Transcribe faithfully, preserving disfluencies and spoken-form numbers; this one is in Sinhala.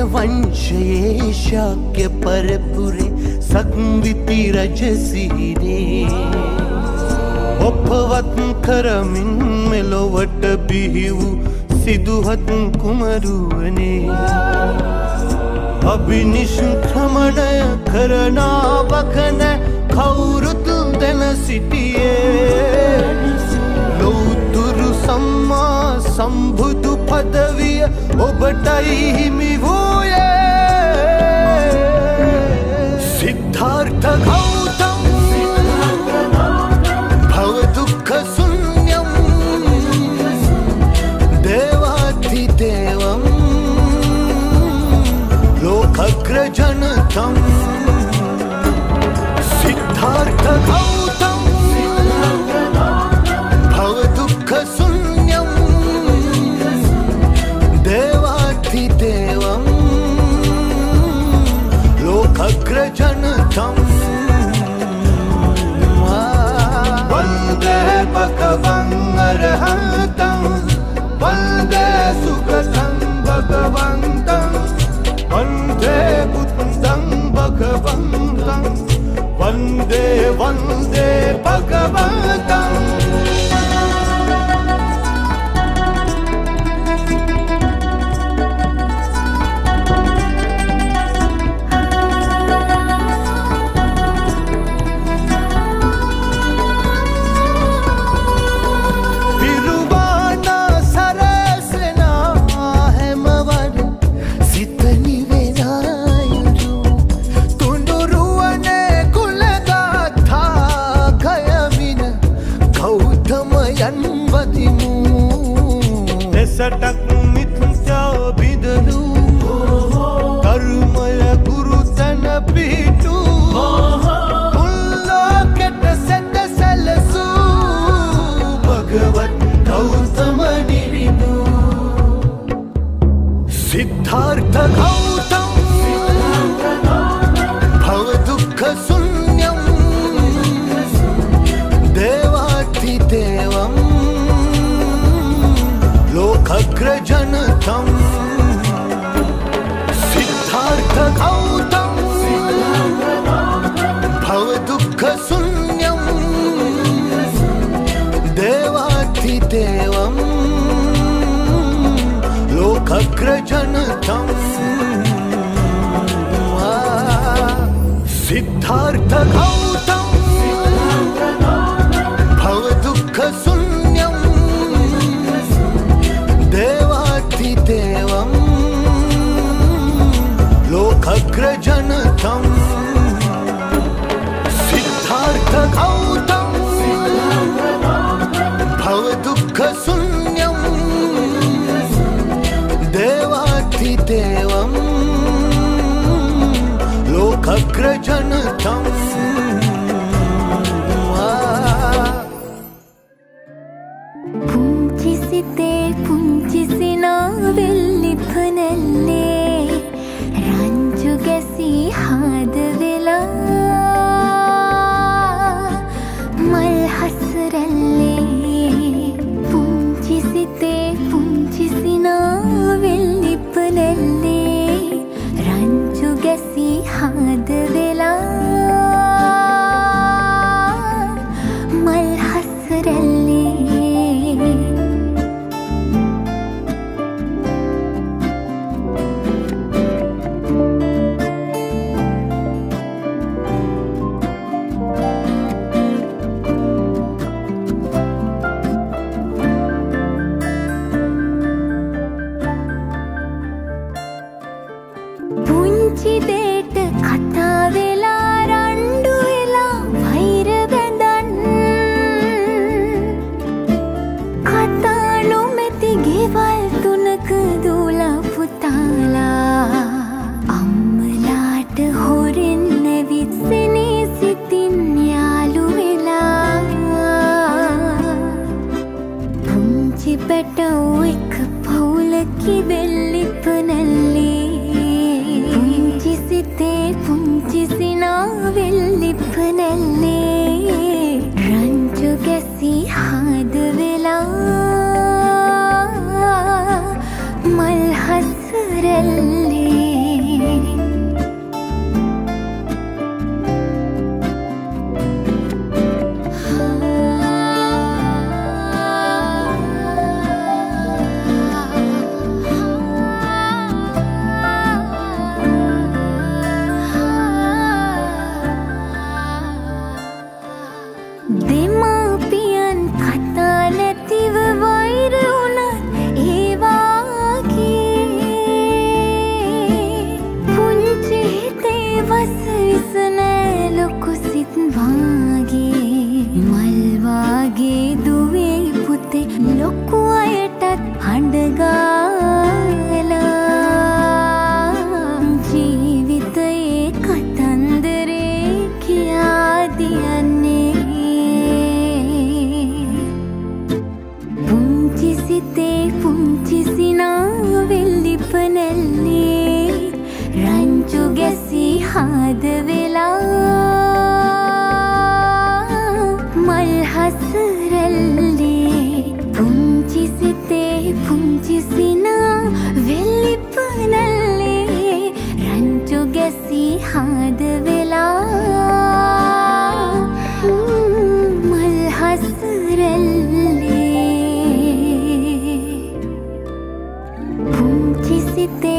वंशये शाक्य परपुरे संविति रजसीरे ඔපවත් කරමින් මෙලොවට බිහි වූ සිදුහත් කුමරුවනේ අභිනිෂ්ක්‍රමණය කරනාවක නැ කවුරුත් දැන සිටියේ ලෞතුරු සම්මා සම්බුදු පදවිය ඔබටයි හිමි වූයේ සිද්ධාර්ථ ගෞතම භව දුක්ඛ ශුන්‍යම් දේවාධිදේවම් लोकग्रजनतं सिद्धार्थ गौतम भवदुःखशून्यं देवाधिदेवं लोकग्रजनतं वन्दे भगवन् अरहतं वन्दे सुगतं भगवन्तं वन्दे बुद्धं भगवन्तं वन्दे वन्दे भगवन्तं सटक मिथ्या बिदलू कर्मय गुरुतन पीटू उल्लोकेट सेट सलसू भगवत गौतम निरिदू सिद्धार्थ गौतम भव दुःख शून्यं देवाधिदेवं लोकग्रजनतं सिद्धार्थ गौतम भवदुःखशून्यं देवाधिदेवं लोकग्रजनतं सिद्धार्थ गौतम भवदुःखशून्यं देवाधिदेवं लोकग्रजनतं सिद्धार्थ गौतम भवदुःखशून्यं देवाधिदेवं लोकग्रजनतं පුංචිසිතේ පුංචිසිනා වෙල්ලිපනල්ලේ රංචු ගැසී හාද වෙලා මල් හසරල්ලේ පුංචිසිතේ පුංචිසිනා වෙල්ලිපනල්ලේ රංචු ගැසී හාද වෙලා මල් හසරල්ලේ පුංචි දේට කතා වෙලා රණ්ඩු වෙලා වෛර බැඳන් කතා නොමැති ගෙවල් තුනක දූලා පුතාලා අම්මලාට හොරෙන් නැවිත් සෙනේ සිතින් යාළු වෙලා පුංචි පැටව් එක පවුලකි වෙල්ලිපනල්ලේ පුංචිසිතේ පුංචිසිනා වෙල්ලිපනල්ලේ රංචු ගැසී හාද වෙලා මල් හසරල්ලේ සිතේ